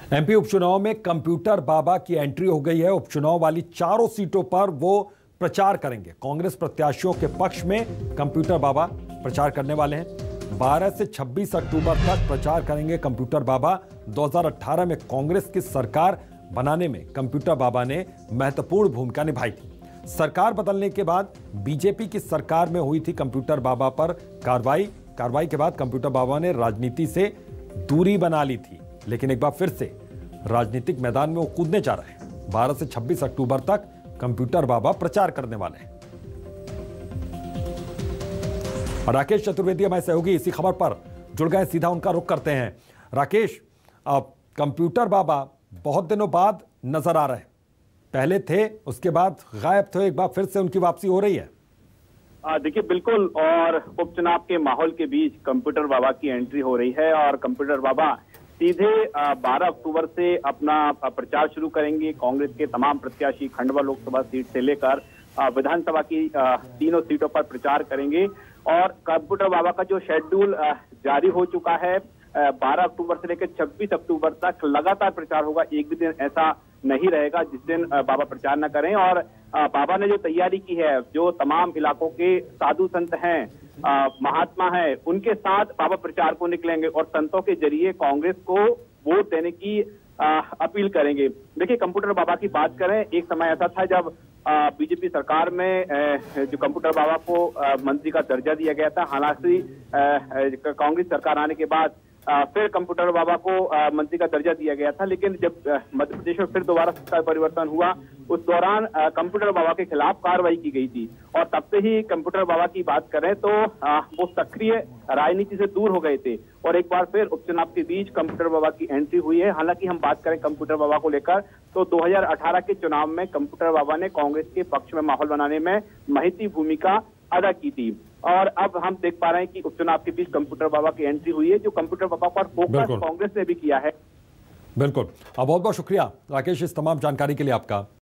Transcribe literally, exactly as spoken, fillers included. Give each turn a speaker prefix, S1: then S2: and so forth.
S1: MP उपचुनाव में computer बाबा की एंट्री हो गई है। उपचुनाव वाली चारों सीटों पर वो प्रचार करेंगे। कांग्रेस प्रत्याशियों के पक्ष में कंप्यूटर बाबा प्रचार करने वाले हैं। बारह से छब्बीस अक्टूबर तक प्रचार करेंगे कंप्यूटर बाबा। दो हज़ार अठारह में कांग्रेस की सरकार बनाने में कंप्यूटर बाबा ने महत्वपूर्ण भूमिका निभाई थी। सरकार बदलने के बाद बीजेपी की सरकार में हुई थी कंप्यूटर बाबा पर कार्रवाई। कार्रवाई के बाद कंप्यूटर बाबा ने राजनीति से दूरी बना ली थी, लेकिन एक बार फिर से राजनीतिक मैदान में वो कूदने जा रहे हैं। बारह से छब्बीस अक्टूबर तक कंप्यूटर बाबा प्रचार करने वाले हैं। और राकेश चतुर्वेदी हमारे सहयोगी इसी खबर पर जुड़ गए, सीधा उनका रुख करते हैं। राकेश, अब कंप्यूटर बाबा बहुत दिनों बाद नजर आ रहे हैं। पहले थे, उसके बाद गायब थे, एक बार फिर से उनकी वापसी हो रही है।
S2: देखिए, बिल्कुल, और उपचुनाव के माहौल के बीच कंप्यूटर बाबा की एंट्री हो रही है और कंप्यूटर बाबा सीधे बारह अक्टूबर से अपना प्रचार शुरू करेंगे। कांग्रेस के तमाम प्रत्याशी खंडवा लोकसभा सीट से लेकर विधानसभा की तीनों सीटों पर प्रचार करेंगे। और कंप्यूटर बाबा का जो शेड्यूल जारी हो चुका है, बारह अक्टूबर से लेकर छब्बीस अक्टूबर तक लगातार प्रचार होगा। एक भी दिन ऐसा नहीं रहेगा जिस दिन बाबा प्रचार न करें। और बाबा ने जो तैयारी की है, जो तमाम इलाकों के साधु संत हैं, महात्मा हैं, उनके साथ बाबा प्रचार को निकलेंगे और संतों के जरिए कांग्रेस को वोट देने की अपील करेंगे। देखिए, कंप्यूटर बाबा की बात करें, एक समय ऐसा था जब बीजेपी सरकार में जो कंप्यूटर बाबा को मंत्री का दर्जा दिया गया था। हालांकि कांग्रेस सरकार आने के बाद फिर कंप्यूटर बाबा को मंत्री का दर्जा दिया गया था, लेकिन जब मध्य प्रदेश में फिर दोबारा सरकार परिवर्तन हुआ, उस दौरान कंप्यूटर बाबा के खिलाफ कार्रवाई की गई थी। और तब से ही कंप्यूटर बाबा की बात करें तो वो सक्रिय राजनीति से दूर हो गए थे और एक बार फिर उपचुनाव के बीच कंप्यूटर बाबा की एंट्री हुई है। हालांकि हम बात करें कंप्यूटर बाबा को लेकर तो दो हज़ार अठारह के चुनाव में कंप्यूटर बाबा ने कांग्रेस के पक्ष में माहौल बनाने में महती भूमिका अदा की थी। और अब हम देख पा रहे हैं कि उपचुनाव के बीच कंप्यूटर बाबा की एंट्री हुई है, जो कंप्यूटर बाबा पर फोकस कांग्रेस ने भी किया है।
S1: बिल्कुल, बहुत बहुत शुक्रिया राकेश इस तमाम जानकारी के लिए आपका।